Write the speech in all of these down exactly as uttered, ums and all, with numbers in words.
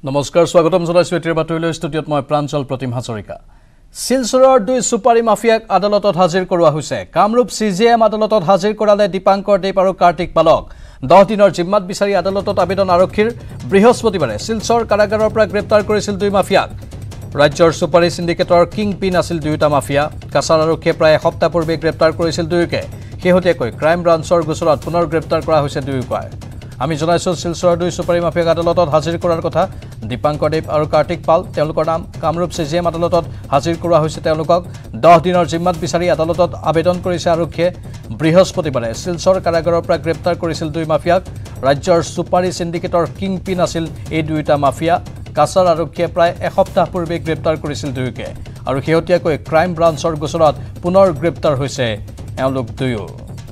নমস্কাৰ স্বাগতম জনাইছো এটিৰ বাতৰিলৈ ষ্টুডিঅত মই প্ৰাঞ্জল প্ৰতিম হাজৰিকা শিলচৰৰ দুই সুপাৰী মাফিয়াক আদালতত হাজিৰ কৰোৱা হৈছে কামৰূপ চি জে এম আদালতত হাজিৰ কৰালে দীপাংকৰ দেৱ আৰু কাৰ্তিক পালক দহ দিনৰ জিম্মাত বিচাৰি আদালতত আবেদন আৰক্ষীৰ বৃহস্পতিবাৰে শিলচৰ কাৰাগাৰৰ পৰা গ্ৰেপ্তাৰ কৰিছিল দুই মাফিয়াক ৰাজ্যৰ সুপাৰী সিন্ডিকেটৰ কিং পিন আছিল দুইটা মাফিয়া কাছাৰ আৰক্ষীয়ে প্ৰায় এসপ্তাহ পূৰ্বে গ্ৰেপ্তাৰ কৰিছিল দুয়োকে শেহতীয়াকৈ ক্ৰাইম ব্ৰাঞ্চৰ গোচৰত পুনৰ গ্ৰেপ্তাৰ কৰা হৈছে দুয়োকে আমি জনাইছো শিলচৰৰ দুই সুপাৰী মাফিয়াক আদালতত হাজিৰ কৰাৰ কথা দীপাংকৰ দেৱ আৰু কাৰ্তিক পাল তেওঁলোকৰ নাম কামৰূপ চি জে এম আদালতত হাজিৰ কৰা হৈছে তেওঁলোকক দহ দিনৰ জিম্মাত বিচাৰি আদালতত আবেদন কৰিছে আৰক্ষীয়ে বৃহস্পতিবাৰে শিলচৰ কাৰাগাৰৰ পৰা গ্ৰেপ্তাৰ কৰিছিল দুই মাফিয়াক ৰাজ্যৰ সুপাৰী সিন্ডিকেটৰ কিং পিন আছিল এই দুইটা মাফিয়া কাছাৰ আৰক্ষীয়ে প্ৰায় এসপ্তাহ পূৰ্বে গ্ৰেপ্তাৰ কৰিছিল দুয়োকে আৰু শেহতীয়াকৈ ক্ৰাইম ব্ৰাঞ্চৰ গোচৰত পুনৰ গ্ৰেপ্তাৰ হৈছে এওঁলোক দুয়ো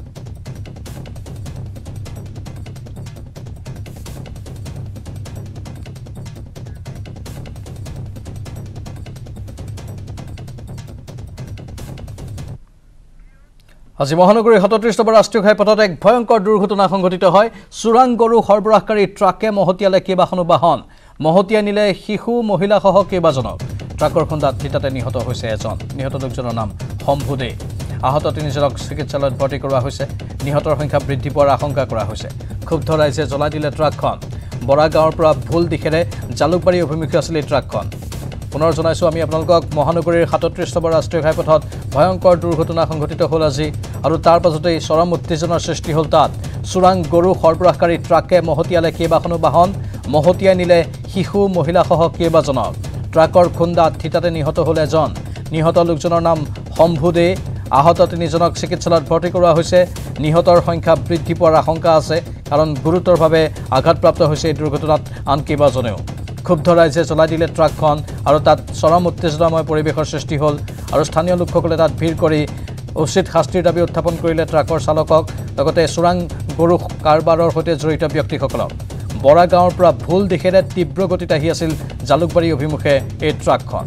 আজি মহানগৰীৰ সাতত্ৰিশ নম্বৰ ৰাষ্ট্ৰীয় ঘাইপথত এক ভয়ংকৰ দুৰ্ঘটনা সংঘটিত হয় চোৰাং গৰু সৰবৰাহকাৰী ট্ৰাকে মহতিয়ালে কেইবাখনো বাহন মহতিয়াই নিলে শিশু মহিলাসহ কেইবাজনক ট্ৰাকৰ খুন্দাত থিতাতে নিহত হৈছে এজন নিহত লোকজনৰ নাম শম্ভু দে আহত তিনিজনক চিকিৎসালয়ত ভৰ্তি কৰোৱা হৈছে নিহতৰ সংখ্যা বৃদ্ধি পোৱাৰ আশংকা কৰা হৈছে ক্ষুব্ধ ৰাইজে জ্বলাই দিলে ট্ৰাকখন বৰা গাঁৱৰ পৰা ভুল দিশেৰে জালুকবাৰী অভিমুখী আছিল এই ট্ৰাকখন পুনৰ জনাইছো আমি আপোনালোকক মহানগৰীৰ সাতত্ৰিশ নম্বৰ ৰাষ্ট্ৰীয় ঘাইপথত ভয়ংকৰ দুৰ্ঘটনা সংঘটিত হ'ল আজি আৰু তাৰ পাছতেই চৰম উত্তেজনাৰ সৃষ্টি হ'ল তাত চোৰাং গৰু সৰবৰাহকাৰী ট্ৰাকে মহতিয়ালে কেইবাখনো বাহন মহতিয়াই নিলে শিশু মহিলাসহ কেইবাজনক ট্ৰাকৰ খুন্দাত থিতাতে নিহত হ'ল এজন নিহত লোকজনৰ নাম শম্ভু দে আহত তিনিজনক চিকিৎসালয়ত ভৰ্তি কৰোৱা হৈছে নিহতৰ সংখ্যা বৃদ্ধি পোৱাৰ আশংকা আছে কাৰণ গুৰুতৰভাৱে আঘাতপ্ৰাপ্ত হৈছে এই দুৰ্ঘটনাত আন কেইবাজনেও ক্ষুব্ধ ৰাইজে জ্বলাই দিলে ট্ৰাকখন আৰু তাত চৰম উত্তেজনাময় পৰিৱেশৰ সৃষ্টি হ'ল আৰু স্থানীয় লোকসকলে তাত ভিৰ কৰি উচিত শাস্তিৰ দাবী উত্থাপন কৰিলে ট্ৰাকৰ চালকক লগতে চোৰাং গৰু কাৰবাৰৰ সৈতে জড়িত ব্যক্তিসকলক বৰা গাঁৱৰ পৰা ভুল দিশেৰে তীব্ৰ গতিত আহি আছিল জালুকবাৰী অভিমুখে এই ট্ৰাকখন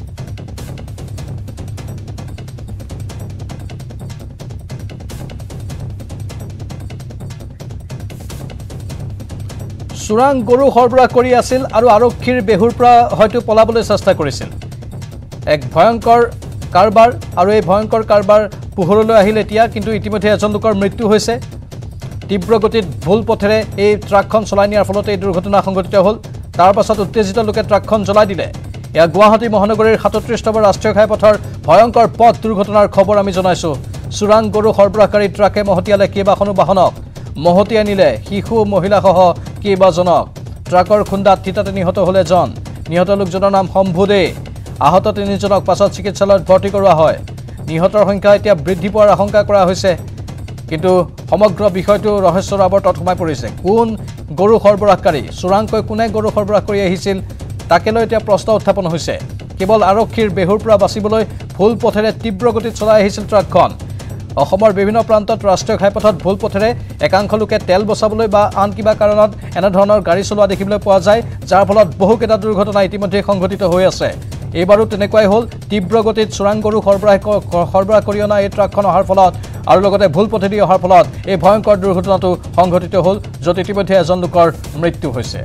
চোৰাং গৰু সৰবৰাহ কৰি আছিল আৰু আৰক্ষীৰ বেহুৰ পৰা হয়তো পলাবলৈ চেষ্টা কৰিছিল এক ভয়ংকৰ কাৰবাৰ আৰু এই ভয়ংকৰ কাৰবাৰ পোহৰলৈ আহিল এতিয়া কিন্তু ইতিমধ্যে এজন লোকৰ মৃত্যু হৈছে তীব্ৰ গতিত ভুল পথেৰে এই ট্ৰাকখন চলাই নিয়াৰ ফলত এই দুৰ্ঘটনা সংঘটিত হ'ল তাৰ পাছত উত্তেজিত লোকে ট্ৰাকখন জ্বলাই দিলে এয়া গুৱাহাটী মহানগৰীৰ সাতত্ৰিশ নম্বৰ ৰাষ্ট্ৰীয় ঘাইপথৰ ভয়ংকৰ পথ দুৰ্ঘটনাৰ খবৰ আমি জনাইছো চোৰাং গৰু সৰবৰাহকাৰী ট্ৰাকে মহতিয়ালে কেইবাখনো বাহনক মহতিয়াই নিলে শিশু মহিলাসহ কেইবাজনক ট্ৰাকৰ খুন্দাত থিতাতে নিহত হ'ল এজন নিহত লোকজনৰ নাম শম্ভু দে আহত তিনিজনক পাছত চিকিৎসালয়ত ভৰ্তি কৰোৱা হয় নিহতৰ সংখ্যা এতিয়া বৃদ্ধি পোৱাৰ আশংকা কৰা হৈছে কিন্তু সমগ্ৰ বিষয়টো ৰহস্যৰ আৱৰ্তত সোমাই পৰিছে কোন গৰু সৰবৰাহকাৰী চোৰাংকৈ কোনে গৰু সৰবৰাহ কৰি আহিছিল তাকে লৈ এতিয়া প্ৰশ্ন উত্থাপন হৈছে কেৱল আৰক্ষীৰ বেহুৰ পৰা বাচিবলৈ ভুল পথেৰে তীব্ৰ গতিত চলাই আহিছিল ট্ৰাকখন অসমৰ বিভিন্ন প্ৰান্তত ৰাষ্ট্ৰীয় ঘাইপথত ভুল পথেৰে একাংশ লোকে তেল বচাবলৈ বা আন কিবা কাৰণত এনে ধৰণৰ গাড়ী চলোৱা দেখিবলৈ পোৱা যায় যাৰ ফলত বহুকেইটা দুৰ্ঘটনা ইতিমধ্যে সংঘটিত হৈ আছে এইবাৰো তেনেকুৱাই হ'ল তীব্ৰ গতিত চোৰাং গৰু সৰবৰাহ সৰবৰাহ কৰি অনা এই ট্ৰাকখন অহাৰ ফলত আৰু লগতে ভুল পথেদি অহাৰ ফলত এই ভয়ংকৰ দুৰ্ঘটনাটো সংঘটিত হ'ল য'ত ইতিমধ্যে এজন লোকৰ মৃত্যু হৈছে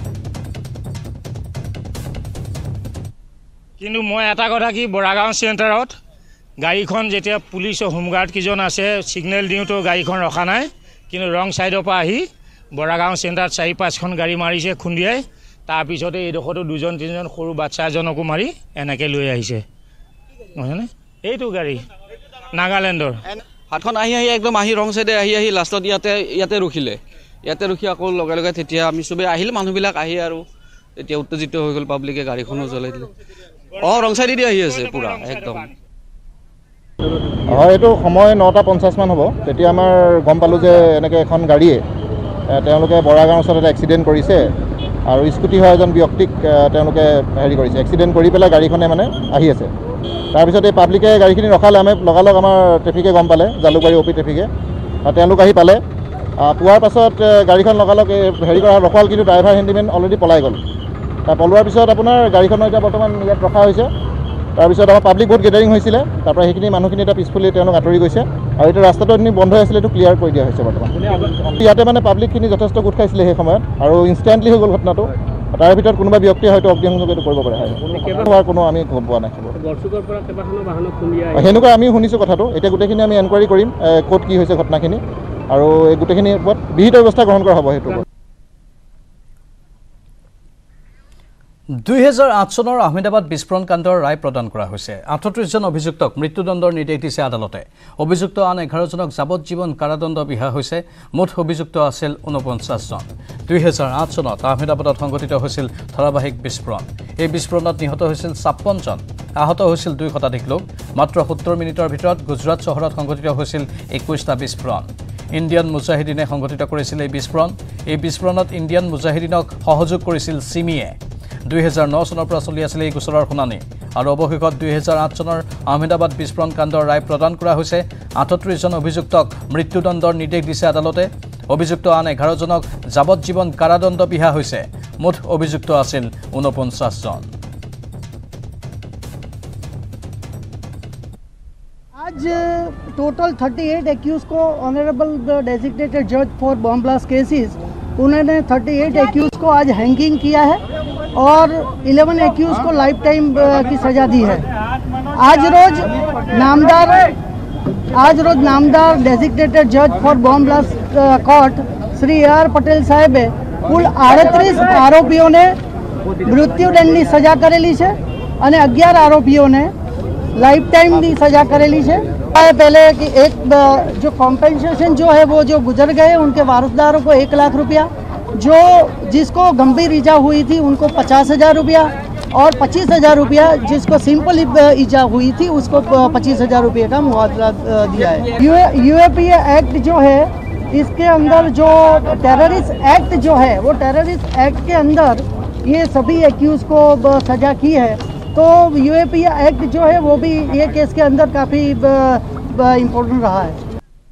কিন্তু মই এটা কথা কি বৰাগাঁও চেণ্টাৰত গাড়ীখন যেতিয়া পুলিচ আৰু হোমগাৰ্ড কিজন আছে সিগনেল দিওঁতো গাড়ীখন ৰখা নাই কিন্তু ৰং সাইডৰ পৰা আহি বৰাগাঁও চেণ্টাৰত চাৰি পাঁচখন গাড়ী মাৰিছে খুন্দিয়াই তাৰপিছতে এইডোখৰতো দুজন তিনিজন সৰু বাচ্চা এজনকো মাৰি এনেকৈ লৈ আহিছে নহয়নে এইটো গাড়ী নাগালেণ্ডৰ হাতখন আহি আহি একদম আহি ৰং চাইডে আহি আহি লাষ্টত ইয়াতে ইয়াতে ৰখিলে ইয়াতে ৰখি আকৌ লগে লগে তেতিয়া আমি চবেই আহিল মানুহবিলাক আহি আৰু তেতিয়া উত্তেজিত হৈ গ'ল পাব্লিকে গাড়ীখনো জ্বলাই দিলে অঁ ৰং চাইডেদি আহি আছে পূৰা একদম হয় এইটো সময় নটা পঞ্চাছ মান হ'ব তেতিয়া আমাৰ গম পালোঁ যে এনেকৈ এখন গাড়ীয়ে তেওঁলোকে বৰা গাঁৱৰ ওচৰত এটা এক্সিডেণ্ট কৰিছে আৰু স্কুটি হোৱা এজন ব্যক্তিক তেওঁলোকে হেৰি কৰিছে এক্সিডেণ্ট কৰি পেলাই গাড়ীখনে মানে আহি আছে তাৰপিছত এই পাব্লিকে গাড়ীখিনি ৰখালে আমি লগালগ আমাৰ ট্ৰেফিকে গম পালে জালুকবাৰী অ' পি ট্ৰেফিকে তেওঁলোক আহি পালে পোৱাৰ পাছত গাড়ীখন লগালগ হেৰি কৰা ৰখোৱাল কিন্তু ড্ৰাইভাৰ হেণ্ডিমেন অলৰেডি পলাই গ'ল তাৰ পলোৱাৰ পিছত আপোনাৰ গাড়ীখনৰ এতিয়া বৰ্তমান ইয়াত ৰখা হৈছে তাৰপিছত আমাৰ পাব্লিক বহুত গেডাৰিং হৈছিলে তাৰপৰা সেইখিনি মানুহখিনি এটা পিছফালে তেওঁলোক আঁতৰি গৈছে আৰু এইটো ৰাস্তাটো এদিন বন্ধ হৈ আছিলে এইটো ক্লিয়াৰ কৰি দিয়া হৈছে বৰ্তমান ইয়াতে মানে পাব্লিকখিনি যথেষ্ট গোট খাইছিলে সেই সময়ত আৰু ইনষ্টেণ্টলি হৈ গ'ল ঘটনাটো তাৰে ভিতৰত কোনোবা ব্যক্তিয়ে হয়তো অগ্নিসংযোগ এইটো কৰিব পাৰে হোৱাৰ কোনো আমি গম পোৱা নাই সেনেকুৱা আমি শুনিছোঁ কথাটো এতিয়া গোটেইখিনি আমি এনকুৱাৰী কৰিম ক'ত কি হৈছে ঘটনাখিনি আৰু এই গোটেইখিনিৰ ওপৰত বিহিত ব্যৱস্থা গ্ৰহণ কৰা হ'ব সেইটো দুই হাজাৰ আঠ চনৰ আহমেদাবাদ বিস্ফোৰণ কাণ্ডৰ ৰায় প্ৰদান কৰা হৈছে আঠত্ৰিশ জন অভিযুক্তক মৃত্যুদণ্ডৰ নিৰ্দেশ দিছে আদালতে অভিযুক্ত আন এঘাৰ জনক যাৱজ্জীৱন কাৰাদণ্ড বিহা হৈছে মুঠ অভিযুক্ত আছিল ঊনপঞ্চাছ জন দুই হাজাৰ আঠ চনত আহমেদাবাদত সংঘটিত হৈছিল ধাৰাবাহিক বিস্ফোৰণ এই বিস্ফোৰণত নিহত হৈছিল ছাপ্পন্ন জন আহত হৈছিল দুই শতাধিক লোক মাত্ৰ সত্তৰ মিনিটৰ ভিতৰত গুজৰাট চহৰত সংঘটিত হৈছিল একৈশটা বিস্ফোৰণ ইণ্ডিয়ান মুজাহিদিনে সংঘটিত কৰিছিল এই বিস্ফোৰণ এই বিস্ফোৰণত ইণ্ডিয়ান মুজাহিদিনক সহযোগ কৰিছিল চিমিয়ে দুই হাজাৰ ন চনৰ পৰা চলি আছিল এই গোচৰৰ শুনানি আৰু অৱশেষত দুই হাজাৰ আঠ চনৰ আহমেদাবাদ বিস্ফোৰণ কাণ্ডৰ ৰায় প্ৰদান কৰা হৈছে আঠত্ৰিশ জন অভিযুক্তক মৃত্যুদণ্ডৰ নিৰ্দেশ দিছে আদালতে অভিযুক্ত আন এঘাৰ জনক যাৱজ্জীৱন কাৰাদণ্ড বিহা হৈছে মুঠ অভিযুক্ত আছিল ঊনপঞ্চাছ জন आज टोटल अड़तीस एक्यूज को ऑनरेबल डेजिग्नेटेड जज फॉर बॉम्ब ब्लास्ट केसेस उन्होंने अड़तीस एक्यूज को आज हैंगिंग किया है और ग्यारह एक्यूज को लाइफ टाइम की सज़ा दी है आज रोज नामदार आज रोज नामदार डेजिग्नेटेड जज for bomb blast court Shri A R Patel साहेबे कुल अड़तीस आरोपीओं ने मृत्युदंडनी सजा करेली है और अगियार आरोपीओं ने लाइफ टाइम की सजा करेली है पहले कि एक जो कॉम्पेंसेशन जो है वो जो गुजर गए उनके वारसदारों को एक लाख रुपया जो जिसको गंभीर ईजा हुई थी उनको पचास हज़ार रुपया और पच्चीस हज़ार रुपया जिसको सिंपल ईजा हुई थी उसको पच्चीस हज़ार रुपये का मुआवजा दिया है U A P A act जो है इसके अंदर जो टेररिस्ट एक्ट जो है वो टेररिस्ट एक्ट के अंदर ये सभी एक्यूज़ को सज़ा की है तो U A P A act जो है वो भी ये केस के अंदर काफ़ी इम्पोर्टेंट रहा है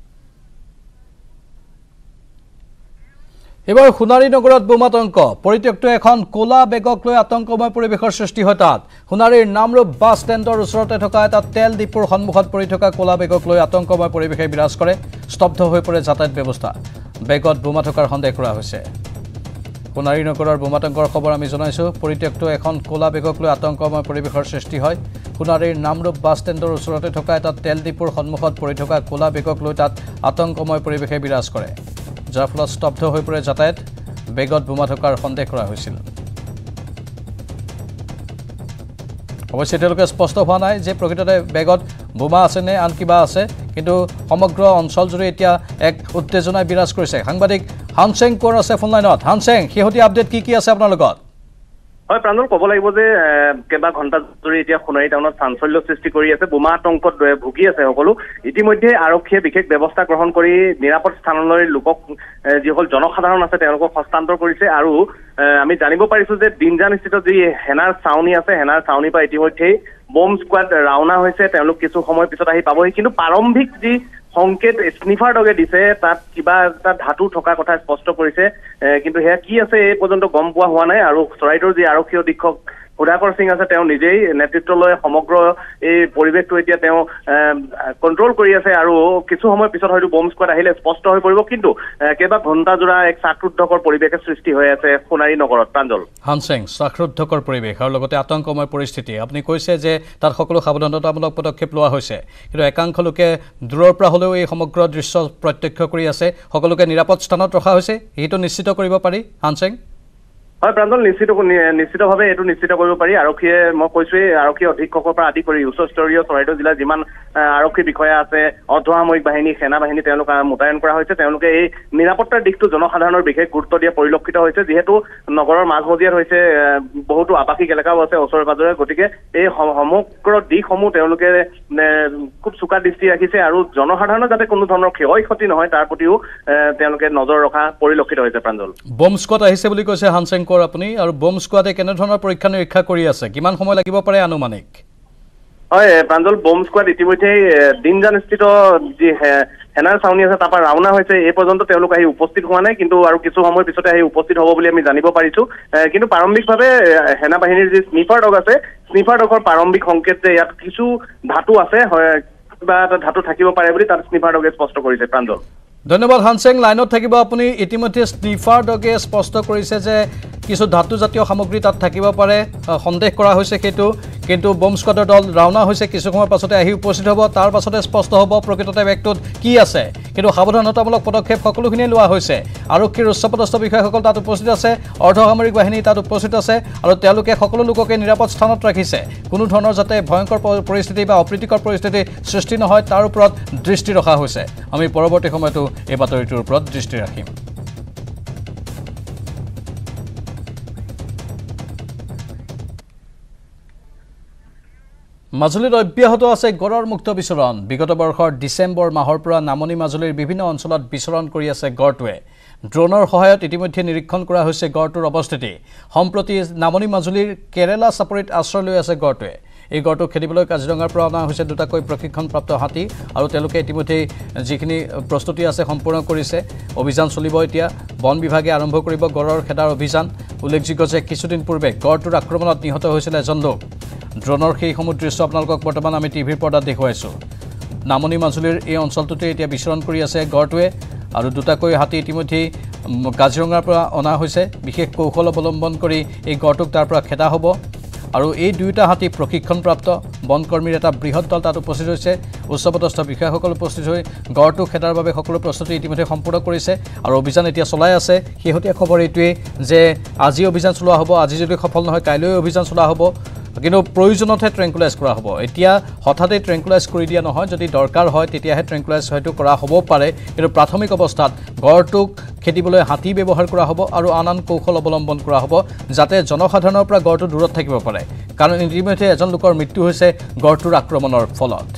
এবাৰ সোণাৰী নগৰত বোমাতংক পৰিত্যক্ত এখন কোলা বেগক লৈ আতংকময় পৰিৱেশৰ সৃষ্টি হয় তাত সোণাৰীৰ নামৰূপ বাছ ষ্টেণ্ডৰ ওচৰতে থকা এটা তেল ডিপোৰ সন্মুখত পৰি থকা কোলা বেগক লৈ আতংকময় পৰিৱেশে বিৰাজ কৰে স্তব্ধ হৈ পৰে যাতায়াত ব্যৱস্থা বেগত বোমা থকাৰ সন্দেহ কৰা হৈছে সোণাৰী নগৰৰ বোমাতংকৰ খবৰ আমি জনাইছো পৰিত্যক্ত এখন কোলা বেগক লৈ আতংকময় পৰিৱেশৰ সৃষ্টি হয় সোণাৰীৰ নামৰূপ বাছ ষ্টেণ্ডৰ ওচৰতে থকা এটা তেল ডিপোৰ সন্মুখত পৰি থকা কোলা বেগক লৈ তাত আতংকময় পৰিৱেশে বিৰাজ কৰে যাৰ ফলত স্তব্ধ হৈ পৰে যাতায়াত বেগত বোমা থকাৰ সন্দেহ কৰা হৈছিল অৱশ্যে তেওঁলোকে স্পষ্ট হোৱা নাই যে প্ৰকৃততে বেগত বোমা আছে নে আন কিবা আছে কিন্তু সমগ্ৰ অঞ্চলজুৰি এতিয়া এক উত্তেজনাই বিৰাজ কৰিছে সাংবাদিক হানসেং কোৰ আছে ফোনলাইনত হানসেং শেহতীয়া আপডেট কি কি আছে আপোনাৰ লগত হয় প্ৰাঞ্জল ক'ব লাগিব যে কেইবা ঘণ্টা ধৰি এতিয়া সোণাৰী টাউনত চাঞ্চল্য সৃষ্টি কৰি আছে বোমা আতংকত ভুগি আছে সকলো ইতিমধ্যে আৰক্ষীয়ে বিশেষ ব্যৱস্থা গ্ৰহণ কৰি নিৰাপদ স্থানলৈ লোকক যিসকল জনসাধাৰণ আছে তেওঁলোকক হস্তান্তৰ কৰিছে আৰু আমি জানিব পাৰিছো যে দিনজান স্থিত যি হেনাৰ চাউনি আছে হেনাৰ চাউনিৰ পৰা ইতিমধ্যেই বম স্কোৱাড ৰাওনা হৈছে তেওঁলোক কিছু সময় পিছত আহি পাবহি কিন্তু প্ৰাৰম্ভিক যি সংকেত স্নিফাৰ ডগে দিছে তাত কিবা এটা ধাতু থকা কথা স্পষ্ট কৰিছে কিন্তু সেয়া কি আছে এই পৰ্যন্ত গম পোৱা হোৱা নাই আৰু চৰাইদেউৰ যি আৰক্ষী অধীক্ষক সুধাকৰ সিং আছে তেওঁ নিজেই নেতৃত্ব লৈ সমগ্ৰ এই পৰিৱেশটো এতিয়া তেওঁ কণ্ট্ৰল কৰি আছে আৰু কিছু সময় পিছত হয়তো বম স্কোৱাড আহিলে স্পষ্ট হৈ পৰিব কিন্তু কেইবা ঘণ্টাজোৰা এক চাকৰুদ্ধকৰ পৰিৱেশে সৃষ্টি হৈ আছে সোণাৰী নগৰত প্ৰাঞ্জল হানসেং চাকৰুদ্ধকৰ পৰিৱেশ আৰু লগতে আতংকময় পৰিস্থিতি আপুনি কৈছে যে তাত সকলো সাৱধানতামূলক পদক্ষেপ লোৱা হৈছে কিন্তু একাংশ লোকে দূৰৰ পৰা হ'লেও এই সমগ্ৰ দৃশ্য প্ৰত্যক্ষ কৰি আছে সকলোকে নিৰাপদ স্থানত ৰখা হৈছে এইটো নিশ্চিত কৰিব পাৰি হানসেং হয় প্ৰাঞ্জল নিশ্চিত নিশ্চিতভাৱে এইটো নিশ্চিত কৰিব পাৰি আৰক্ষীয়ে মই কৈছোৱেই আৰক্ষী অধীক্ষকৰ পৰা আদি কৰি উচ্চস্তৰীয় চৰাইদেউ জিলাৰ যিমান আৰক্ষী বিষয়া আছে অৰ্ধসামৰিক বাহিনী সেনা বাহিনী তেওঁলোক মোতায়েন কৰা হৈছে তেওঁলোকে এই নিৰাপত্তাৰ দিশটো জনসাধাৰণৰ বিশেষ গুৰুত্ব দিয়া পৰিলক্ষিত হৈছে যিহেতু নগৰৰ মাজমজিয়াত হৈছে বহুতো আৱাসিক এলেকাও আছে ওচৰে পাজৰে গতিকে এই সমগ্ৰ দিশসমূহ তেওঁলোকে খুব চোকা দৃষ্টি ৰাখিছে আৰু জনসাধাৰণৰ যাতে কোনো ধৰণৰ ক্ষয় ক্ষতি নহয় তাৰ প্ৰতিও তেওঁলোকে নজৰ ৰখা পৰিলক্ষিত হৈছে প্ৰাঞ্জল বম স্কোৱাড আহিছে বুলি কৈছে হানসেং আপুনি আৰু বম স্কোৱাডে কেনে ধৰণৰ পৰীক্ষা নিৰীক্ষা কৰি আছে কিমান সময় লাগিব পাৰে আনুমানিক হয় প্ৰাঞ্জল বম স্কোৱাড ইতিমধ্যে দিনজান স্থিত যি হেনাৰ চাউনি আছে তাৰ পৰা ৰাওনা হৈছে এই পৰ্যন্ত তেওঁলোক আহি উপস্থিত হোৱা নাই কিন্তু আৰু কিছু সময় পিছতে আহি উপস্থিত হ'ব বুলি আমি জানিব পাৰিছো কিন্তু প্ৰাৰম্ভিকভাৱে সেনা বাহিনীৰ যি স্নিফাৰ ডগ আছে স্নিফাৰ ডগৰ প্ৰাৰম্ভিক সংকেত যে ইয়াত কিছু ধাতু আছে কিবা এটা ধাতু থাকিব পাৰে বুলি তাত স্নিফাৰ ডগে স্পষ্ট কৰিছে প্ৰাঞ্জল ধন্যবাদ হানসেং লাইনত থাকিব আপুনি ইতিমধ্যে স্নিফাৰ ডগে স্পষ্ট কৰিছে যে কিছু ধাতু জাতীয় সামগ্ৰী তাত থাকিব পাৰে সন্দেহ কৰা হৈছে সেইটো কিন্তু বম স্কোৱাডৰ দল ৰাওনা হৈছে কিছু সময় পাছতে আহি উপস্থিত হ'ব তাৰ পাছতে স্পষ্ট হ'ব প্ৰকৃততে বেগটোত কি আছে কিন্তু সাৱধানতামূলক পদক্ষেপ সকলোখিনি লোৱা হৈছে আৰক্ষীৰ উচ্চপদস্থ বিষয়াসকল তাত উপস্থিত আছে অৰ্ধসামৰিক বাহিনী তাত উপস্থিত আছে আৰু তেওঁলোকে সকলো লোককে নিৰাপদ স্থানত ৰাখিছে কোনো ধৰণৰ যাতে ভয়ংকৰ পৰিস্থিতি বা অপ্ৰীতিকৰ পৰিস্থিতি সৃষ্টি নহয় তাৰ ওপৰত দৃষ্টি ৰখা হৈছে আমি পৰৱৰ্তী সময়তো এই বাতৰিটোৰ ওপৰত দৃষ্টি ৰাখিম মাজুলীত অব্যাহত আছে গড়ৰ মুক্ত বিচৰণ বিগত বৰ্ষৰ ডিসেম্বৰ মাহৰ পৰা নামনি মাজুলীৰ বিভিন্ন অঞ্চলত বিচৰণ কৰি আছে গড়টোৱে ড্ৰোনৰ সহায়ত ইতিমধ্যে নিৰীক্ষণ কৰা হৈছে গড়টোৰ অৱস্থিতি সম্প্ৰতি নামনি মাজুলীৰ কেৰেলা চাপৰিত আশ্ৰয় লৈ আছে গড়টোৱে এই গড়টো খেদিবলৈ কাজিৰঙাৰ পৰা অনা হৈছে দুটাকৈ প্ৰশিক্ষণপ্ৰাপ্ত হাতী আৰু তেওঁলোকে ইতিমধ্যে যিখিনি প্ৰস্তুতি আছে সম্পূৰ্ণ কৰিছে অভিযান চলিব এতিয়া বন বিভাগে আৰম্ভ কৰিব গড়ৰ খেদাৰ অভিযান উল্লেখযোগ্য যে কিছুদিন পূৰ্বে গড়টোৰ আক্ৰমণত নিহত হৈছিল এজন লোক ড্ৰোনৰ সেই সমূহ দৃশ্য আপোনালোকক বৰ্তমান আমি টিভিৰ পৰ্দাত দেখুৱাইছোঁ নামনি মাজুলীৰ এই অঞ্চলটোতে এতিয়া বিচৰণ কৰি আছে গড়টোৱে আৰু দুটাকৈ হাতী ইতিমধ্যে কাজিৰঙাৰ পৰা অনা হৈছে বিশেষ কৌশল অৱলম্বন কৰি এই গড়টোক তাৰ পৰা খেদা হ'ব আৰু এই দুইটা হাতী প্ৰশিক্ষণপ্ৰাপ্ত বনকৰ্মীৰ এটা বৃহৎ দল তাত উপস্থিত হৈছে উচ্চপদস্থ বিষয়াসকল উপস্থিত হৈ গড়টো খেদাৰ বাবে সকলো প্ৰস্তুতি ইতিমধ্যে সম্পূৰ্ণ কৰিছে আৰু অভিযান এতিয়া চলাই আছে শেহতীয়া খবৰ এইটোৱে যে আজি অভিযান চলোৱা হ'ব আজি যদি সফল নহয় কাইলৈ অভিযান চলোৱা হ'ব কিন্তু প্ৰয়োজনতহে ট্ৰেংকুলাইজ কৰা হ'ব এতিয়া হঠাতে ট্ৰেংকুলাইজ কৰি দিয়া নহয় যদি দৰকাৰ হয় তেতিয়াহে ট্ৰেংকুলাইজ হয়তো কৰা হ'ব পাৰে কিন্তু প্ৰাথমিক অৱস্থাত গড়টোক খেদিবলৈ হাতী ব্যৱহাৰ কৰা হ'ব আৰু আন আন কৌশল অৱলম্বন কৰা হ'ব যাতে জনসাধাৰণৰ পৰা গড়টো দূৰত থাকিব পাৰে কাৰণ ইতিমধ্যে এজন লোকৰ মৃত্যু হৈছে গড়টোৰ আক্ৰমণৰ ফলত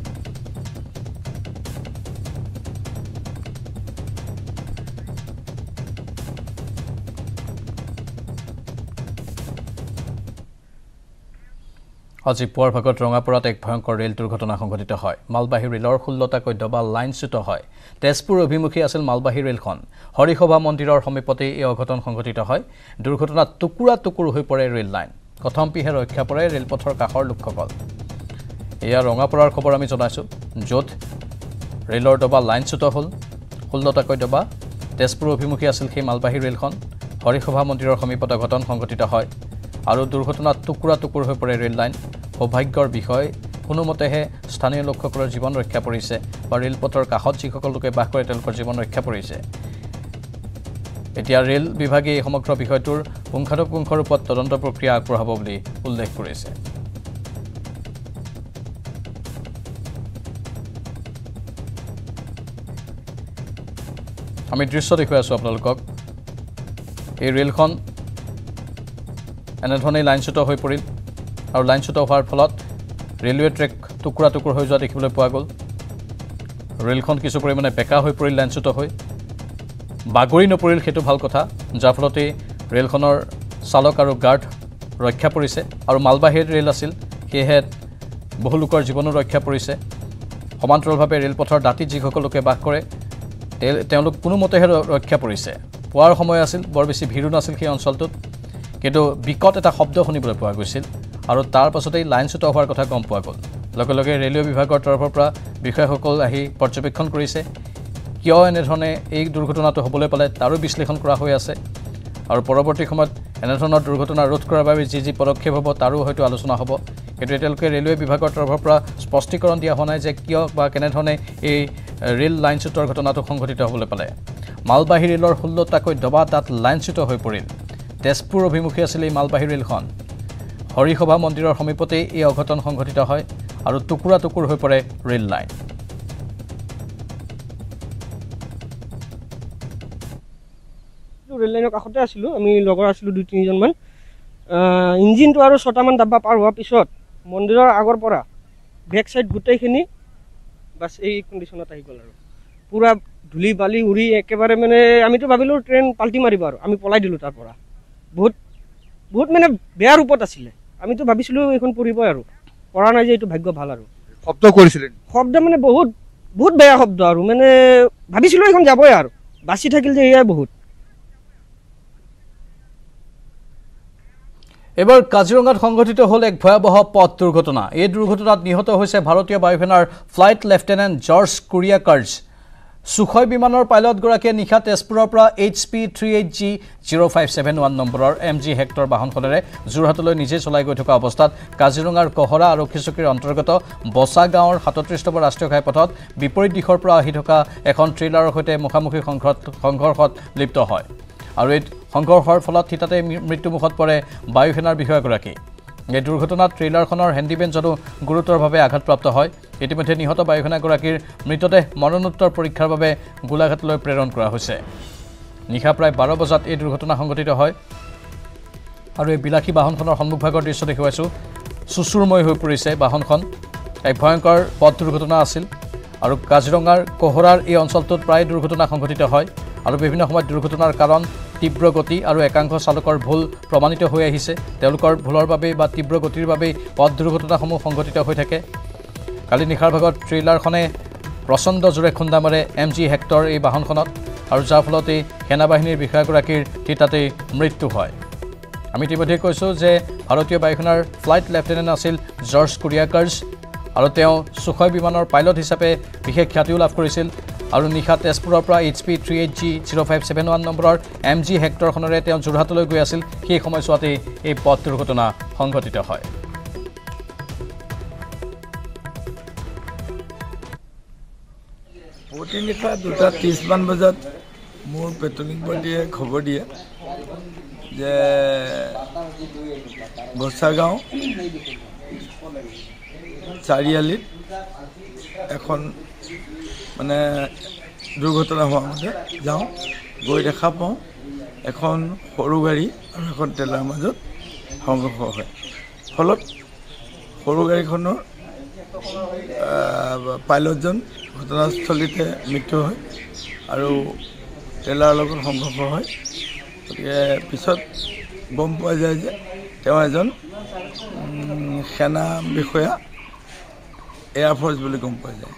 আজি পুৱাৰ ভাগত ৰঙাপৰাত এক ভয়ংকৰ ৰেল দুৰ্ঘটনা সংঘটিত হয় মালবাহী ৰেলৰ ষোল্লটাকৈ ডবা লাইনচ্যুত হয় তেজপুৰ অভিমুখী আছিল মালবাহী ৰেলখন হৰিসভা মন্দিৰৰ সমীপতে এই অঘটন সংঘটিত হয় দুৰ্ঘটনাত টুকুৰা টুকুৰ হৈ পৰে ৰেল লাইন কথমপিহে ৰক্ষা পৰে ৰেলপথৰ কাষৰ লোকসকল এয়া ৰঙাপৰাৰ খবৰ আমি জনাইছোঁ য'ত ৰেলৰ ডবা লাইনচ্যুত হ'ল ষোল্লটাকৈ ডবা তেজপুৰ অভিমুখী আছিল সেই মালবাহী ৰেলখন হৰিসভা মন্দিৰৰ সমীপত অঘটন সংঘটিত হয় আৰু দুৰ্ঘটনাত টুকুৰা টুকুৰ হৈ পৰে ৰেল লাইন সৌভাগ্যৰ বিষয় কোনোমতেহে স্থানীয় লোকসকলৰ জীৱন ৰক্ষা পৰিছে বা ৰেলপথৰ কাষত যিসকল লোকে বাস কৰে তেওঁলোকৰ জীৱন ৰক্ষা পৰিছে এতিয়া ৰেল বিভাগে এই সমগ্ৰ বিষয়টোৰ পুংখানুপুংখ ৰূপত তদন্ত প্ৰক্ৰিয়া আগবঢ়াব বুলি উল্লেখ কৰিছে আমি দৃশ্য দেখুৱাই আছোঁ আপোনালোকক এই ৰেলখন এনেধৰণে লাইনচ্যুত হৈ পৰিল আৰু লাইনচ্যুত হোৱাৰ ফলত ৰেলৱে ট্ৰেক টুকুৰা টুকুৰ হৈ যোৱা দেখিবলৈ পোৱা গ'ল ৰেলখন কিছু পৰিমাণে বেকা হৈ পৰিল লাইনচ্যুত হৈ বাগৰি নপৰিল সেইটো ভাল কথা যাৰ ফলতে ৰেলখনৰ চালক আৰু গাৰ্ড ৰক্ষা পৰিছে আৰু মালবাহীৰ ৰেল আছিল সেয়েহে বহু লোকৰ জীৱনো ৰক্ষা পৰিছে সমান্তৰালভাৱে ৰেলপথৰ দাঁতিত যিসকল লোকে বাস কৰে তেওঁলোক কোনোমতেহে ৰক্ষা পৰিছে পুৱাৰ সময় আছিল বৰ বেছি ভিৰো নাছিল সেই অঞ্চলটোত কিন্তু বিকট এটা শব্দ শুনিবলৈ পোৱা গৈছিল আৰু তাৰ পাছতেই লাইনচ্যুত হোৱাৰ কথা গম পোৱা গ'ল লগে লগে ৰেলৱে বিভাগৰ তৰফৰ পৰা বিষয়াসকল আহি পৰ্যবেক্ষণ কৰিছে কিয় এনেধৰণে এই দুৰ্ঘটনাটো হ'বলৈ পালে তাৰো বিশ্লেষণ কৰা হৈ আছে আৰু পৰৱৰ্তী সময়ত এনেধৰণৰ দুৰ্ঘটনা ৰোধ কৰাৰ বাবে যি যি পদক্ষেপ হ'ব তাৰো হয়তো আলোচনা হ'ব কিন্তু এতিয়ালৈকে ৰেলৱে বিভাগৰ তৰফৰ পৰা স্পষ্টীকৰণ দিয়া হোৱা নাই যে কিয় বা কেনেধৰণে এই ৰেল লাইনচ্যুতৰ ঘটনাটো সংঘটিত হ'বলৈ পালে মালবাহী ৰেলৰ ষোল্লটাকৈ ডবা তাত লাইনচ্যুত হৈ পৰিল তেজপুৰ অভিমুখী আছিল এই মালবাহী ৰেলখন হৰিসভা মন্দিৰৰ সমীপতে এই অঘটন সংঘটিত হয় আৰু টুকুৰা টুকুৰ হৈ পৰে ৰেল লাইন ৰেল লাইনৰ কাষতে আছিলোঁ আমি লগৰ আছিলোঁ দুই তিনিজনমান ইঞ্জিনটো আৰু ছটামান ডাব্বা পাৰ হোৱাৰ পিছত মন্দিৰৰ আগৰ পৰা বেক চাইড গোটেইখিনি বাছ এই কণ্ডিশ্যনত আহি গ'ল আৰু পুৰা ধূলি বালি উৰি একেবাৰে মানে আমিতো ভাবিলোঁ ট্ৰেইন পাল্টি মাৰিব আৰু আমি পলাই দিলোঁ তাৰ পৰা বহুত বহুত মানে বেয়া ৰূপত আছিলে আমিতো ভাবিছিলোঁ এইখন পৰিবই আৰু পৰা নাই যে এইটো ভাগ্য ভাল আৰু শব্দ কৰিছিলে শব্দ মানে বহুত বহুত বেয়া শব্দ আৰু মানে ভাবিছিলোঁ এইখন যাবই আৰু বাচি থাকিল যে এয়াই বহুত এবাৰ কাজিৰঙাত সংঘটিত হ'ল এক ভয়াবহ পথ দুৰ্ঘটনা এই দুৰ্ঘটনাত নিহত হৈছে ভাৰতীয় বায়ুসেনাৰ flight lieutenant George Kuriakose Sukhoi বিমানৰ পাইলটগৰাকীয়ে নিশা তেজপুৰৰ পৰা H P three eight G zero' five seven one নম্বৰৰ এম জি হেক্টৰ বাহনখনেৰে যোৰহাটলৈ নিজে চলাই গৈ থকা অৱস্থাত কাজিৰঙাৰ কহৰা আৰক্ষী চকীৰ অন্তৰ্গত বসা গাঁৱৰ সাতত্ৰিছ নম্বৰ ৰাষ্ট্ৰীয় ঘাইপথত বিপৰীত দিশৰ পৰা আহি থকা এখন ট্ৰেইলাৰৰ সৈতে মুখামুখি সংঘৰ্ষত লিপ্ত হয় আৰু এই সংঘৰ্ষৰ ফলত থিতাতে মৃত্যুমুখত পৰে বায়ুসেনাৰ বিষয়াগৰাকী এই দুৰ্ঘটনাত ট্ৰেইলাৰখনৰ হেণ্ডিমেনজনো গুৰুতৰভাৱে আঘাতপ্ৰাপ্ত হয় ইতিমধ্যে নিহত বায়ুসেনাগৰাকীৰ মৃতদেহ মৰণোত্তৰ পৰীক্ষাৰ বাবে গোলাঘাটলৈ প্ৰেৰণ কৰা হৈছে নিশা প্ৰায় বাৰ বজাত এই দুৰ্ঘটনা সংঘটিত হয় আৰু এই বিলাসী বাহনখনৰ সন্মুখভাগৰ দৃশ্য দেখুৱাইছোঁ চুচুৰময় হৈ পৰিছে বাহনখন এক ভয়ংকৰ পথ দুৰ্ঘটনা আছিল আৰু কাজিৰঙাৰ কহৰাৰ এই অঞ্চলটোত প্ৰায় দুৰ্ঘটনা সংঘটিত হয় আৰু বিভিন্ন সময়ত দুৰ্ঘটনাৰ কাৰণ তীব্ৰ গতি আৰু একাংশ চালকৰ ভুল প্ৰমাণিত হৈ আহিছে তেওঁলোকৰ ভুলৰ বাবে বা তীব্ৰ গতিৰ বাবে পথ দুৰ্ঘটনাসমূহ সংঘটিত হৈ থাকে কালি নিশাৰ ভাগত ট্ৰেইলাৰখনে প্ৰচণ্ড জোৰে খুন্দা মাৰে এম জি হেক্টৰ এই বাহনখনত আৰু যাৰ ফলত এই সেনাবাহিনীৰ বিষয়াগৰাকীৰ থিতাতেই মৃত্যু হয় আমি ইতিমধ্যে কৈছোঁ যে ভাৰতীয় বায়ুসেনাৰ ফ্লাইট লেফটেনেণ্ট আছিল জৰ্জ কুৰিয়াকাৰ্ছ আৰু তেওঁ সুখয় বিমানৰ পাইলট হিচাপে বিশেষ খ্যাতিও লাভ কৰিছিল আৰু নিশা তেজপুৰৰ পৰা H P three eight G zero' five seven one নম্বৰৰ এম জি হেক্টৰখনেৰে তেওঁ যোৰহাটলৈ গৈ আছিল সেই সময়ছোৱাতেই এই পথ দুৰ্ঘটনা সংঘটিত হয় পুৱতি নিশা দুটা ত্ৰিছমান বজাত মোৰ পেট্ৰলিং পাৰ্টীয়ে খবৰ দিয়ে যে বছাগাঁও চাৰিআলিত এখন মানে দুৰ্ঘটনা হোৱা মতে যাওঁ গৈ দেখা পাওঁ এখন সৰু গাড়ী আৰু এখন ট্ৰেইলাৰ মাজত সংঘৰ্ষ হয় ফলত সৰু গাড়ীখনৰ পাইলটজন ঘটনাস্থলীতে মৃত্যু হয় আৰু ট্ৰেইলাৰৰ লগত সংঘৰ্ষ হয় গতিকে পিছত গম পোৱা যায় যে তেওঁ এজন সেনা বিষয়া এয়াৰফ'ৰ্চ বুলি গম পোৱা যায়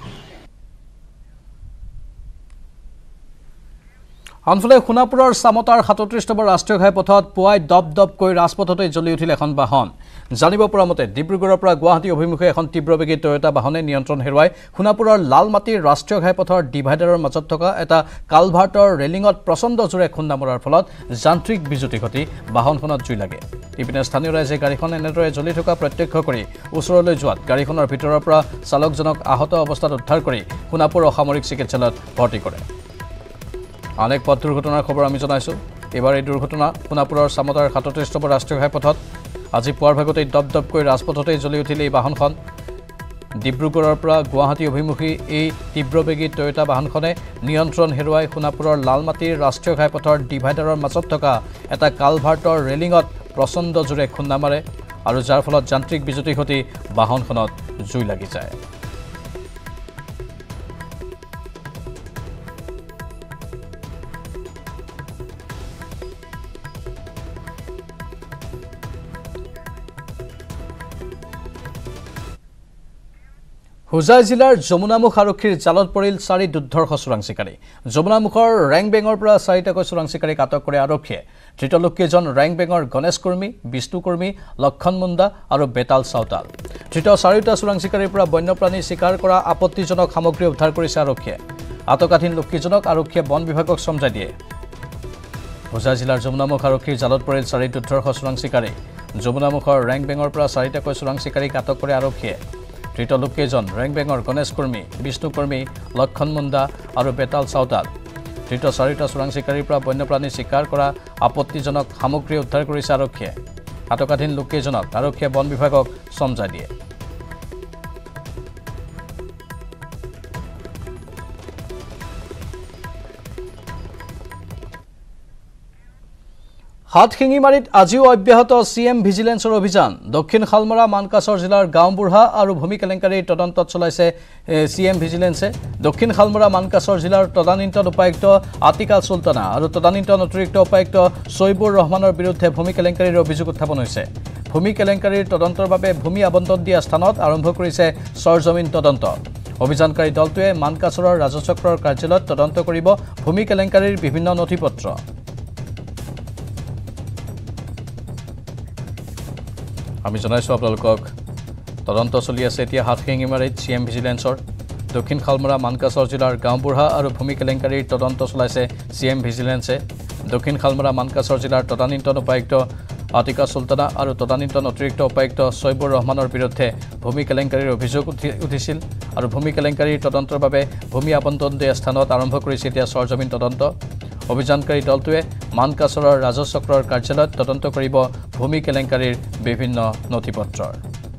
আনফালে সোণাপুৰৰ চামতাৰ সাতত্ৰিছ নম্বৰ ৰাষ্ট্ৰীয় ঘাইপথত পুৱাই দপ দপকৈ ৰাজপথতে জ্বলি উঠিল এখন বাহন জানিব পৰা মতে ডিব্ৰুগড়ৰ পৰা গুৱাহাটী অভিমুখে এখন তীব্ৰবেগী টয়োটা বাহনে নিয়ন্ত্ৰণ হেৰুৱাই সোণাপুৰৰ লালমাটিৰ ৰাষ্ট্ৰীয় ঘাইপথৰ ডিভাইডাৰৰ মাজত থকা এটা কালভাৰ্টৰ ৰেলিঙত প্ৰচণ্ড জোৰে খুন্দা মৰাৰ ফলত যান্ত্ৰিক বিজুতি ঘটি বাহনখনত জুই লাগে ইপিনে স্থানীয় ৰাইজে গাড়ীখন এনেদৰে জ্বলি থকা প্ৰত্যক্ষ কৰি ওচৰলৈ যোৱাত গাড়ীখনৰ ভিতৰৰ পৰা চালকজনক আহত অৱস্থাত উদ্ধাৰ কৰি সোণাপুৰ অসামৰিক চিকিৎসালয়ত ভৰ্তি কৰে আন এক পথ দুৰ্ঘটনাৰ খবৰ আমি জনাইছোঁ এইবাৰ এই দুৰ্ঘটনা সোণাপুৰৰ চামতাৰ সাতত্ৰিছ নম্বৰ ৰাষ্ট্ৰীয় ঘাইপথত আজি পুৱাৰ ভাগতেই দপ দপকৈ ৰাজপথতেই জ্বলি উঠিল এই বাহনখন ডিব্ৰুগড়ৰ পৰা গুৱাহাটী অভিমুখী এই তীব্ৰবেগী টয়োটা বাহনখনে নিয়ন্ত্ৰণ হেৰুৱাই সোণাপুৰৰ লালমাটিৰ ৰাষ্ট্ৰীয় ঘাইপথৰ ডিভাইডাৰৰ মাজত থকা এটা কালভাৰ্টৰ ৰেলিঙত প্ৰচণ্ড জোৰে খুন্দা মাৰে আৰু যাৰ ফলত যান্ত্ৰিক বিজুতি ঘটি বাহনখনত জুই লাগি যায় হোজাই জিলাৰ যমুনামুখ আৰক্ষীৰ জালত পৰিল চাৰি দুৰ্ধৰ্ষ চোৰাং চিকাৰী যমুনামুখৰ ৰেংবেঙৰ পৰা চাৰিটাকৈ চোৰাং চিকাৰীক আটক কৰে আৰক্ষীয়ে ধৃত লোককেইজন ৰেংবেঙৰ গণেশ কৰ্মী বিষ্ণু কৰ্মী লক্ষণ মুণ্ডা আৰু বেতাল চাওতাল ধৃত চাৰিটা চোৰাং চিকাৰীৰ পৰা বন্যপ্ৰাণী চিকাৰ কৰা আপত্তিজনক সামগ্ৰী উদ্ধাৰ কৰিছে আৰক্ষীয়ে আটকাধীন লোককেইজনক আৰক্ষীয়ে বন বিভাগক সমজাই দিয়ে হোজাই জিলাৰ যমুনামুখ আৰক্ষীৰ জালত পৰিল চাৰি দুৰ্ধৰ্ষ চোৰাং চিকাৰী যমুনামুখৰ ৰেংবেঙৰ পৰা চাৰিটাকৈ চোৰাং চিকাৰীক আটক কৰে আৰক্ষীয়ে ধৃত লোককেইজন ৰেংবেঙৰ গণেশ কৰ্মী বিষ্ণু কৰ্মী লক্ষণ মুণ্ডা আৰু বেতাল চাওতাল ধৃত চাৰিটা চোৰাং চিকাৰীৰ পৰা বন্যপ্ৰাণী চিকাৰ কৰা আপত্তিজনক সামগ্ৰী উদ্ধাৰ কৰিছে আৰক্ষীয়ে আটকাধীন লোককেইজনক আৰক্ষীয়ে বন বিভাগক সমজাই দিয়ে হাতশিঙিমাৰীত আজিও অব্যাহত চি এম ভিজিলেন্সৰ অভিযান দক্ষিণ শালমৰা মানকাছৰ জিলাৰ গাঁওবুঢ়া আৰু ভূমি কেলেংকাৰীৰ তদন্তত চলাইছে চি এম ভিজিলেন্সে দক্ষিণ শালমৰা মানকাছৰ জিলাৰ তদানীন্তন উপায়ুক্ত আতিকা চুলতানা আৰু তদানীন্তন অতিৰিক্ত উপায়ুক্ত ছৈবুৰ ৰহমানৰ বিৰুদ্ধে ভূমি কেলেংকাৰীৰ অভিযোগ উত্থাপন হৈছে ভূমি কেলেংকাৰীৰ তদন্তৰ বাবে ভূমি আবণ্টন দিয়া স্থানত আৰম্ভ কৰিছে সৰজমিন তদন্ত অভিযানকাৰী দলটোৱে মানকাছৰৰ ৰাজচক্ৰৰ কাৰ্যালয়ত তদন্ত কৰিব ভূমি কেলেংকাৰীৰ বিভিন্ন নথিপত্ৰ আমি জনাইছোঁ আপোনালোকক তদন্ত চলি আছে এতিয়া হাতশিঙিমাৰীত চি এম ভিজিলেন্সৰ দক্ষিণ শালমৰা মানকাছৰ জিলাৰ গাঁওবুঢ়া আৰু ভূমি কেলেংকাৰীৰ তদন্ত চলাইছে চি এম ভিজিলেন্সে দক্ষিণ শালমৰা মানকাছৰ জিলাৰ তদানীন্তন উপায়ুক্ত আতিকা সুলতানা আৰু তদানীন্তন অতিৰিক্ত উপায়ুক্ত ছয়বুৰ ৰহমানৰ বিৰুদ্ধে ভূমি কেলেংকাৰীৰ অভিযোগ উঠিছিল আৰু ভূমি কেলেংকাৰীৰ তদন্তৰ বাবে ভূমি আবণ্টন দিয়া স্থানত আৰম্ভ কৰিছে এতিয়া সৰজমিন তদন্ত অভিযানকাৰী দলটোৱে মানকাছৰৰ ৰাজচক্ৰৰ কাৰ্যালয়ত তদন্ত কৰিব ভূমি কেলেংকাৰীৰ বিভিন্ন নথিপত্ৰৰ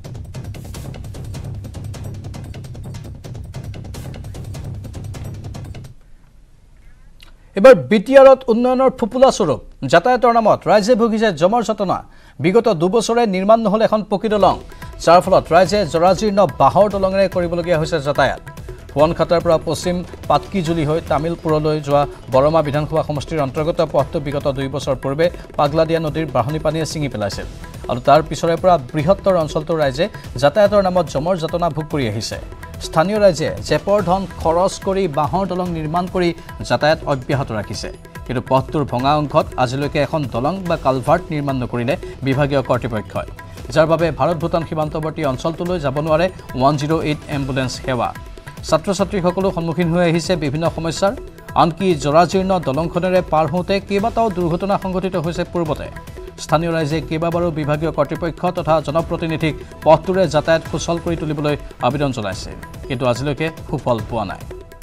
এবাৰ বিটিআৰত উন্নয়নৰ ফুপুলা স্বৰূপ যাতায়াতৰ নামত ৰাইজে ভুগিছে জমৰ যতনা বিগত দুবছৰে নিৰ্মাণ নহল এখন পকী দলং যাৰ ফলত ৰাইজে জৰাজীৰ্ণ বাঁহৰ দলঙেৰে কৰিবলগীয়া হৈছে যাতায়াত ফুৱনখাটাৰ পৰা পশ্চিম পাটকিজুলি হৈ তামিলপুৰলৈ যোৱা বৰমা বিধানসভা সমষ্টিৰ অন্তৰ্গত পথটো বিগত দুই বছৰ পূৰ্বে পাগলাদিয়া নদীৰ বাঢ়নি পানীয়ে ছিঙি পেলাইছিল আৰু তাৰ পিছৰে পৰা বৃহত্তৰ অঞ্চলটোৰ ৰাইজে যাতায়াতৰ নামত জমৰ যতনা ভোগ কৰি আহিছে স্থানীয় ৰাইজে জেপৰ ধন খৰচ কৰি বাঁহৰ দলং নিৰ্মাণ কৰি যাতায়াত অব্যাহত ৰাখিছে কিন্তু পথটোৰ ভঙা অংশত আজিলৈকে এখন দলং বা কালভাৰ্ট নিৰ্মাণ নকৰিলে বিভাগীয় কৰ্তৃপক্ষই যাৰ বাবে ভাৰত ভূটান সীমান্তৱৰ্তী অঞ্চলটোলৈ যাব নোৱাৰে ওৱান জিৰ' এইট এম্বুলেন্স সেৱা ছাত্ৰ ছাত্ৰীসকলো সন্মুখীন হৈ আহিছে বিভিন্ন সমস্যাৰ আনকি জৰাজীৰ্ণ দলংখনেৰে পাৰ হওঁতে কেইবাটাও দুৰ্ঘটনা সংঘটিত হৈছে পূৰ্বতে স্থানীয় ৰাইজে কেইবাবাৰো বিভাগীয় কৰ্তৃপক্ষ তথা জনপ্ৰতিনিধিক পথটোৰে যাতায়াত সুচল কৰি তুলিবলৈ আবেদন জনাইছে কিন্তু আজিলৈকে সুফল পোৱা নাই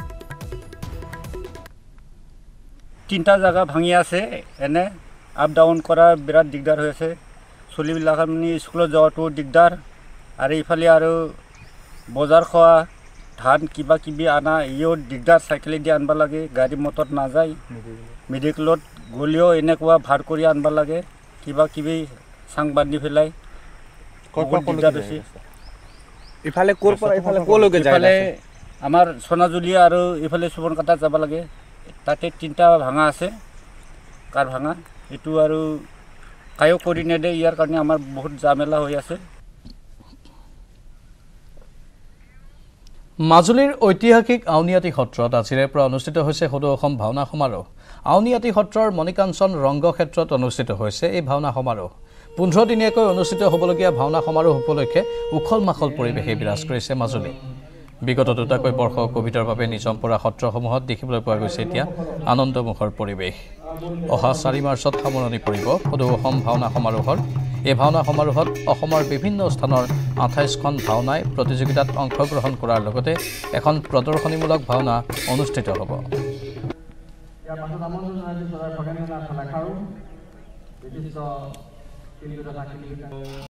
তিনিটা জায়গা ভাঙি আছে এনে আপ ডাউন কৰা বিৰাট দিগদাৰ হৈ আছে চলিবিলাক আমি স্কুলত যোৱাটো দিগদাৰ আৰু ইফালে আৰু বজাৰ খোৱা ধান কিবা কিবি আনা ইও দিগদাৰ চাইকেলেদি আনব লাগে গাড়ী মটৰ নাযায় মেডিকেলত গ'লেও এনেকুৱা ভাৰ কৰি আনব লাগে কিবা কিবি চাং বান্ধি পেলাই দিগদাৰ হৈছে ইফালে ক'ৰ পৰা ইফালে ক'লৈকে যায় ইফালে আমাৰ সোনাজুলি আৰু ইফালে সুবৰ্ণকাটা যাব লাগে তাতে তিনিটা ভাঙা আছে কাৰ ভাঙা এইটো আৰু কায়ো কৰি নেদে ইয়াৰ কাৰণে আমাৰ বহুত জামেলা হৈ আছে মাজুলীৰ ঐতিহাসিক আউনীআটী সত্ৰত আজিৰে পৰা অনুষ্ঠিত হৈছে সদৌ অসম ভাওনা সমাৰোহ আউনীআটী সত্ৰৰ মণিকাঞ্চন ৰংগক্ষেত্ৰত অনুষ্ঠিত হৈছে এই ভাওনা সমাৰোহ পোন্ধৰ দিনীয়াকৈ অনুষ্ঠিত হ'বলগীয়া ভাওনা সমাৰোহ উপলক্ষে উখল মাখল পৰিৱেশে বিৰাজ কৰিছে মাজুলী বিগত দুটাকৈ বৰ্ষ কোভিডৰ বাবে নিজম পৰা সত্ৰসমূহত দেখিবলৈ পোৱা গৈছে এতিয়া আনন্দমুখৰ পৰিৱেশ অহা চাৰি মাৰ্চত সামৰণি পৰিব সদৌ অসম ভাওনা সমাৰোহৰ এই ভাওনা সমাৰোহত অসমৰ বিভিন্ন স্থানৰ আঠাইছখন ভাওনাই প্ৰতিযোগিতাত অংশগ্ৰহণ কৰাৰ লগতে এখন প্ৰদৰ্শনীমূলক ভাওনা অনুষ্ঠিত হ'ব